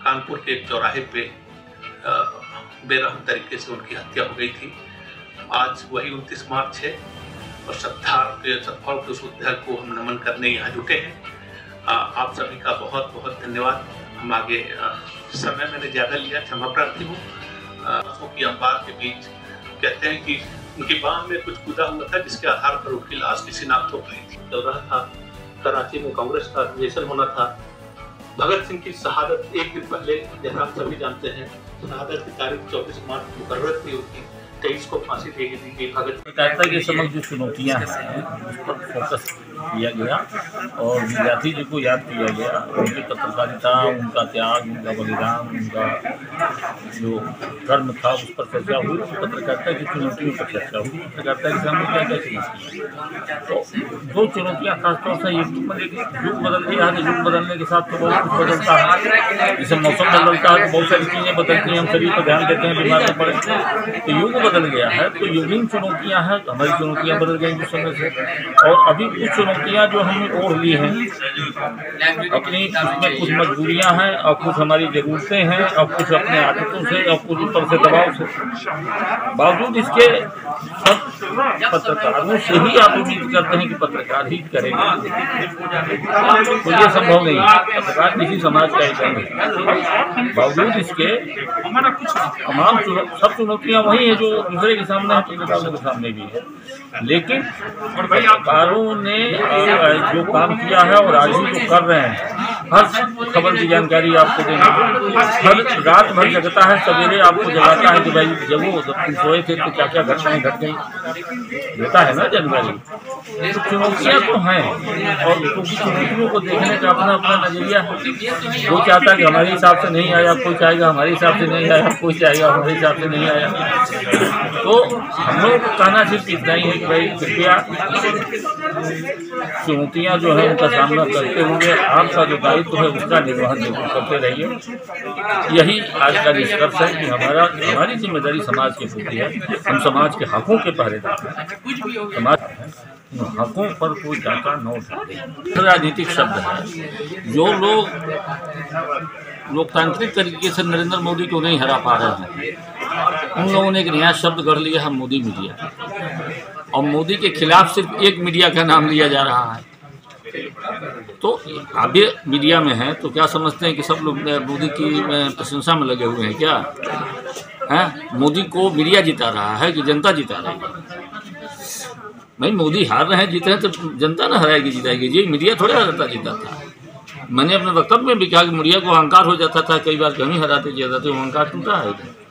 कानपुर के एक चौराहे पे बेरहम तरीके से उनकी हत्या हो गई थी। आज वही 29 मार्च है और सद्भाव के उस उद्धार को हम नमन करने यहाँ जुटे हैं। आप सभी का बहुत बहुत धन्यवाद। हम आगे समय मैंने ज़्यादा लिया, क्षमा प्रार्थी हूँ। की अंबार के बीच कहते हैं कि उनकी बांह में कुछ कूदा हुआ था जिसके आधार पर उनकी लाश की शिनाख्त हो गई थी। चल रहा था, कराची में कांग्रेस का अधिवेशन होना था। भगत सिंह की शहादत एक दिन पहले, जैसा आप सभी जानते हैं, शहादत की तारीख 24 मार्च मुकर्रर थी उनकी। 23 को फांसी दे दी गई। भगत पत्रकारिता के समक्ष जो चुनौतियाँ हैं उस पर फोकस किया गया और विद्यार्थी जी को याद किया गया। उनकी पत्रकारिता, उनका त्याग, उनका बलिदान, उनका जो कर्म था उस पर चर्चा हुई। पत्रकारिता की चुनौतियों पर चर्चा हुई। पत्रकारिता के सामने क्या क्या चुनौतियाँ, तो दो चुनौतियाँ खासतौर से युग बदल गया है। युग बदलने के साथ तो बहुत कुछ बदलता है। जैसे मौसम बदलता है तो बहुत सारी चीज़ें बदलती हैं। हम शरीर पर ध्यान देते हैं, बीमार पड़े, तो युग बदल गया है। तो युगीन चुनौतियाँ हैं, हमारी चुनौतियाँ बदल गई उस समय से। और अभी कुछ चुनौतियाँ जो हमने ओढ़ ली हैं अपनी, उसमें कुछ मजबूरियाँ हैं और कुछ हमारी ज़रूरतें हैं और कुछ अपने आदतों से और कुछ ऊपर से दबाव से। बावजूद इसके सब पत्रकारों से ही आप उम्मीद करते हैं कि पत्रकार ही करेंगे, तो ये संभव नहीं है। पत्रकार किसी समाज का हिस्सा नहीं। बावजूद इसके तमाम सब चुनौतियाँ वही हैं जो दूसरे के सामने है, पत्रकारों के सामने भी है। लेकिन पत्रकारों ने जो काम किया है और आज भी जो कर रहे हैं, हर खबर की जानकारी आपको देना, हर रात भर जगता है, सवेरे आपको जगाता है कि भाई जगो, जब तुम सोए थे तो क्या क्या घटनाएं घट गई, देता है ना जानकारी। तो चुनौतियाँ तो हैं और क्योंकि चुनौतियों को देखने का अपना अपना नजरिया है। कोई चाहता है कि हमारे हिसाब से नहीं आया, कोई चाहेगा हमारे हिसाब से नहीं आया, कोई चाहेगा हमारे हिसाब से नहीं आया। तो हम लोगों को कहना सिर्फ इतना ही है कि भाई कृपया चुनौतियाँ जो है उनका सामना करते हुए आपका जो दायित्व है उसका निर्वहन जरूर करते रहिए। यही आज का निष्कर्ष है कि हमारी जिम्मेदारी समाज के प्रति है। हम समाज के हकों के पहरेदार हैं। समाज हकों पर कोई डाका न उठाए। राजनीतिक शब्द है। जो लोग लोकतांत्रिक तरीके से नरेंद्र मोदी को नहीं हरा पा रहे हैं, उन लोगों ने एक नया शब्द गढ़ लिया है, मोदी मीडिया। और मोदी के खिलाफ सिर्फ एक मीडिया का नाम लिया जा रहा है। तो आप भी मीडिया में हैं तो क्या समझते हैं कि सब लोग मोदी की प्रशंसा में लगे हुए हैं क्या? हैं, मोदी को मीडिया जिता रहा है कि जनता जिता रही है? भाई मोदी हार रहे हैं, जीत रहे हैं तो जनता ना हराएगी जिताएगी जी, मीडिया थोड़ा हराता जीता था। मैंने अपने वक्तव्य में भी कहा कि मीडिया को अहंकार हो जाता था, कई बार कहीं हराते जाते थे, अहंकार टूटा है।